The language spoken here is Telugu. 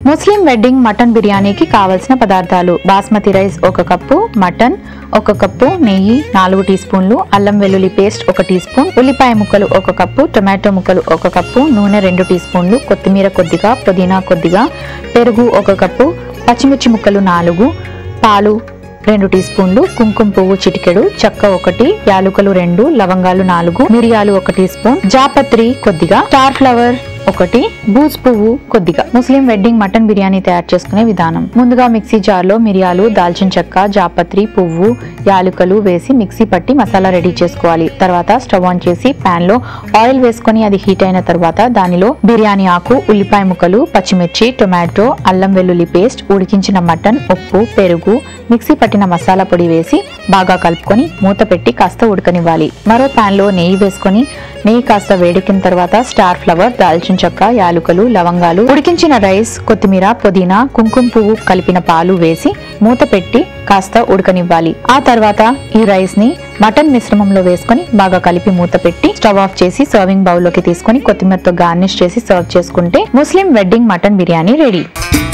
ముస్లిం వెడ్డింగ్ మటన్ బిర్యానీకి కావలసిన పదార్థాలు: basmati rice 1 cup, mutton 1 cup, నెయ్యి 4 టీ స్పూన్లు, అల్లం వెల్లుల్లి పేస్ట్ 1 టీ స్పూన్, ఉల్లిపాయ ముక్కలు 1 కప్పు, టొమాటో ముక్కలు 1 కప్పు, నూనె 2 టీ స్పూన్లు, కొత్తిమీర కొద్దిగా, పుదీనా కొద్దిగా, పెరుగు 1 కప్పు, పచ్చిమిర్చి ముక్కలు 4, పాలు 2 టీ స్పూన్లు, కుంకుమ పువ్వు చిటికెడు, చెక్క 1, యాలుకలు 2, లవంగాలు 4, మిరియాలు 1 టీ స్పూన్, జాపత్రి కొద్దిగా, స్టార్ ఫ్లవర్ 1, బూజ్ పువ్వు కొద్దిగా. ముస్లిం వెడ్డింగ్ మటన్ బిర్యానీ తయారు చేసుకునే విధానం: ముందుగా మిక్సీ జార్ లో మిరియాలు, దాల్చిన చెక్క, జాపత్రి, పువ్వు, యాలుకలు వేసి మిక్సీ పట్టి మసాలా రెడీ చేసుకోవాలి. తర్వాత స్టవ్ ఆన్ చేసి పాన్ లో ఆయిల్ వేసుకొని అది హీట్ అయిన తర్వాత దానిలో బిర్యానీ ఆకు, ఉల్లిపాయ ముక్కలు, పచ్చిమిర్చి, టొమాటో, అల్లం వెల్లుల్లి పేస్ట్, ఉడికించిన మటన్, ఉప్పు, పెరుగు, మిక్సీ పట్టిన మసాలా పొడి వేసి బాగా కలుపుకొని మూత పెట్టి కాస్త ఉడకనివ్వాలి. మరో పాన్ లో నెయ్యి వేసుకొని నెయ్యి కాస్త వేడెక్కిన తర్వాత స్టార్ ఫ్లవర్, దాల్చిన చెక్క, యాలుకలు, లవంగాలు, ఉడికించిన రైస్, కొత్తిమీర, పుదీనా, కుంకుమ పువ్వు కలిపిన పాలు వేసి మూత పెట్టి కాస్త ఉడకనివ్వాలి. ఆ తర్వాత ఈ రైస్ ని మటన్ మిశ్రమంలో వేసుకొని బాగా కలిపి మూత పెట్టి స్టవ్ ఆఫ్ చేసి సర్వింగ్ బౌల్ లోకి తీసుకొని కొత్తిమీరతో గార్నిష్ చేసి సర్వ్ చేసుకుంటే ముస్లిం వెడ్డింగ్ మటన్ బిర్యానీ రెడీ.